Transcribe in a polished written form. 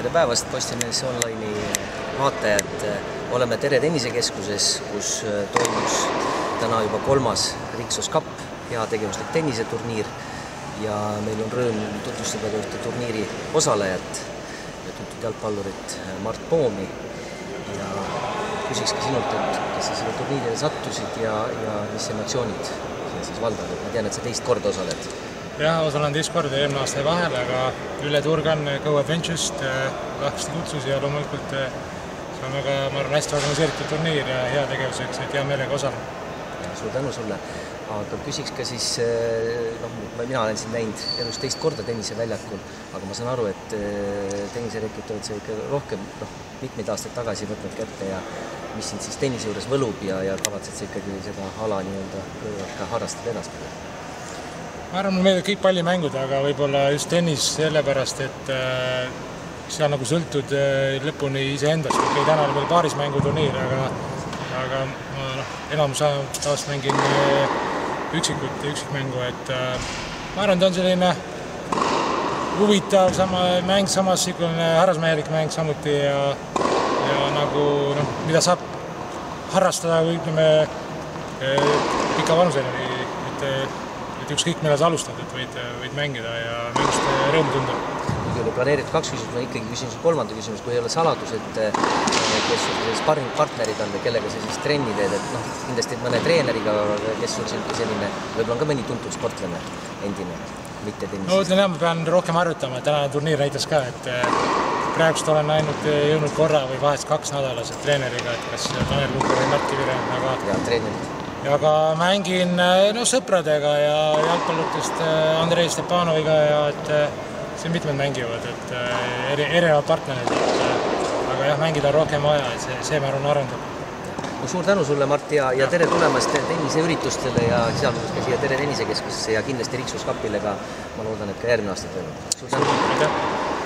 tere päevast, Postimees Online'i vaatajad. Oleme Tere tennisekeskuses, kus toimus täna juba 3. Riksos Cup, heategevuslik tenniseturniir. Ja meil on rõõm tutvustada ka ühte turniiri osalejat ja tuntud jalgpallurit Mart Poomi. Ja küsikski sinult, et kes sa selle turniirile sattusid ja mis emotsioonid siis valdavad. Ma tean, et sa teist korda osaled. Jah, osalen teist korda eelmine aasta vahel, aga Ülle Turgan Go Adventure'st lahkesti kutsus ja loomulikult see on väga, ma arvan, hästi organiseeritud turniir ja hea tegevuseks, et hea meelega osalen. Suur tänu sulle. Aga küsiks ka siis, mina olen siin näinud elus teist korda tenniseväljakul, aga ma saan aru, et tenniserekit oled sa ikka rohkem mitmeid aastaid tagasi võtnud kätte ja mis sind siis tennise juures võlub ja kavatsed sa ikkagi seda ala ka harrastada edaspidi? Ma arvan, mulle meeldib kõik pallimängud, aga võib-olla just tennis sellepärast, et seal nagu sõltud lõpuni iseendast. Okei, täna oli meil paarismänguturniir, aga enamus taas mängin üksikmängu, et ma arvan, ta on selline huvitav mäng, samas harrasmehelik mäng samuti ja nagu, mida saab harrastada, ütleme, pika vanuseni, et ükskõik millal sa alustad, et võid mängida ja mängust rõõmu tunda. Kui oli planeeritud 2 küsimust, ma ikkagi küsin su 3. küsimus, kui ei ole saladus, et kes sul sparringpartnerid on või kellega sa siis trenni teed, et kindlasti mõne treeneriga, kes sul selline, võib-olla on ka mõni tuntud sportlane endine, mitte tennis. No ütlen jah, ma pean rohkem harjutama, tänane turniir näitas ka, et praegust olen ainult jõudnud korra või vahest 2 nädalased treeneriga, et kas Tanel Lukker või Mart Kiviränd, aga mängin sõpradega ja jalgpallutest Andrei Stepanoviga ja et siin mitmed mängivad, et erinevad partnerid, aga jah, mängida on rohkem vaja, et see ma arvan arendab. Suur tänu sulle, Mart, ja tere tulemast tenniseüritustele ja sealhulgas ka siia Tere tennisekeskusesse ja kindlasti Riksos Cupile ka, ma loodan, et ka järgmine aasta toimub. Suur tänu!